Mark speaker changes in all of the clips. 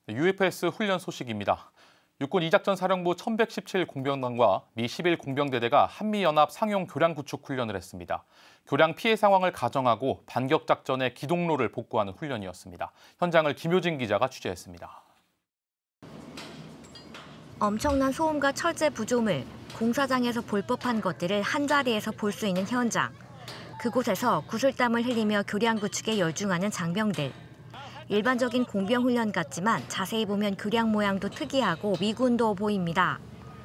Speaker 1: UFS 훈련 소식입니다. 육군 이작전사령부 1117 공병단과 미 11 공병대대가 한미연합 상용 교량 구축 훈련을 했습니다. 교량 피해 상황을 가정하고 반격 작전의 기동로를 복구하는 훈련이었습니다. 현장을 김효진 기자가 취재했습니다.
Speaker 2: 엄청난 소음과 철제 구조물, 공사장에서 볼 법한 것들을 한자리에서 볼 수 있는 현장. 그곳에서 구슬땀을 흘리며 교량 구축에 열중하는 장병들. 일반적인 공병 훈련 같지만 자세히 보면 교량 모양도 특이하고 미군도 보입니다.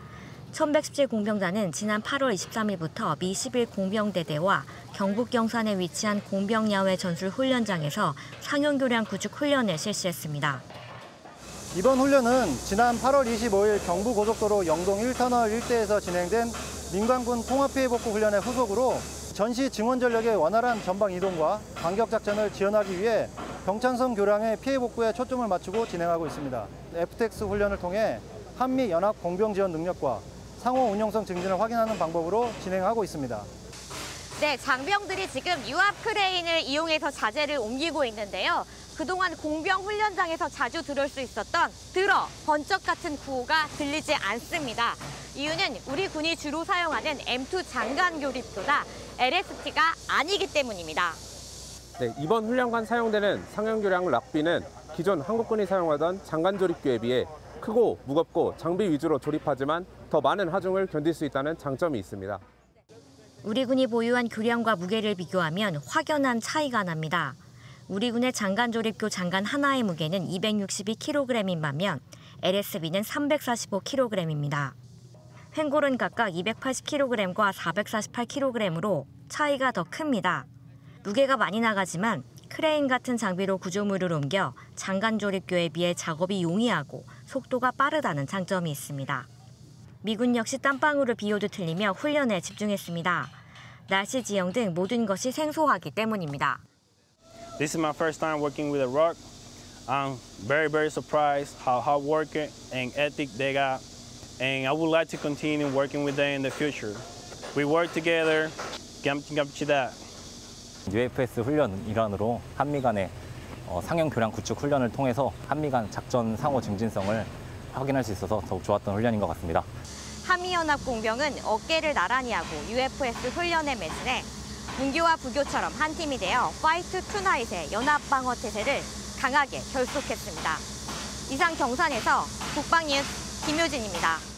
Speaker 2: 1117 공병단은 지난 8월 23일부터 미 11 공병대대와 경북 경산에 위치한 공병야외 전술 훈련장에서 상용 교량 구축 훈련을 실시했습니다.
Speaker 3: 이번 훈련은 지난 8월 25일 경부고속도로 영동 1터널 일대에서 진행된 민관군 통합피해 복구 훈련의 후속으로 전시 증원 전력의 원활한 전방 이동과 반격 작전을 지원하기 위해 경창성 교량의 피해 복구에 초점을 맞추고 진행하고 있습니다. FTX 훈련을 통해 한미 연합 공병 지원 능력과 상호 운용성 증진을 확인하는 방법으로 진행하고 있습니다.
Speaker 4: 네, 장병들이 지금 유압 크레인을 이용해서 자재를 옮기고 있는데요. 그동안 공병 훈련장에서 자주 들을 수 있었던 들어, 번쩍 같은 구호가 들리지 않습니다. 이유는 우리 군이 주로 사용하는 M2 장관 교립도나 LST가 아니기 때문입니다.
Speaker 5: 네, 이번 훈련관 사용되는 상용교량 락비는 기존 한국군이 사용하던 장관 조립교에 비해 크고 무겁고 장비 위주로 조립하지만 더 많은 하중을 견딜 수 있다는 장점이 있습니다.
Speaker 2: 우리 군이 보유한 교량과 무게를 비교하면 확연한 차이가 납니다. 우리 군의 장관 조립교 장관 하나의 무게는 262kg인 반면 LSB는 345kg입니다. 횡골은 각각 280kg과 448kg으로 차이가 더 큽니다. 무게가 많이 나가지만 크레인 같은 장비로 구조물을 옮겨 장관 조립교에 비해 작업이 용이하고 속도가 빠르다는 장점이 있습니다. 미군 역시 땀방울을 비오듯 흘리며 훈련에 집중했습니다. 날씨 지형 등 모든 것이 생소하기 때문입니다.
Speaker 6: This is my first time working with a rock. I'm very surprised how hard working and ethic they got. And I would like to continue working with them in the future. We work together. 감사합니다.
Speaker 7: UFS 훈련 일환으로 한미 간의 상용 교량 구축 훈련을 통해서 한미 간 작전 상호 증진성을 확인할 수 있어서 더욱 좋았던 훈련인 것 같습니다.
Speaker 4: 한미연합 공병은 어깨를 나란히 하고 UFS 훈련에 매진해 문교와 부교처럼 한 팀이 되어 파이트 투나잇의 연합방어 태세를 강하게 결속했습니다. 이상 경산에서 국방뉴스 김효진입니다.